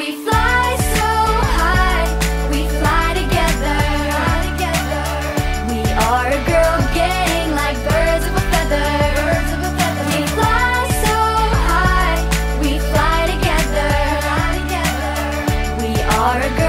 We fly so high, we fly together. We are a girl gang like birds of a feather. We fly so high, we fly together. We are a girl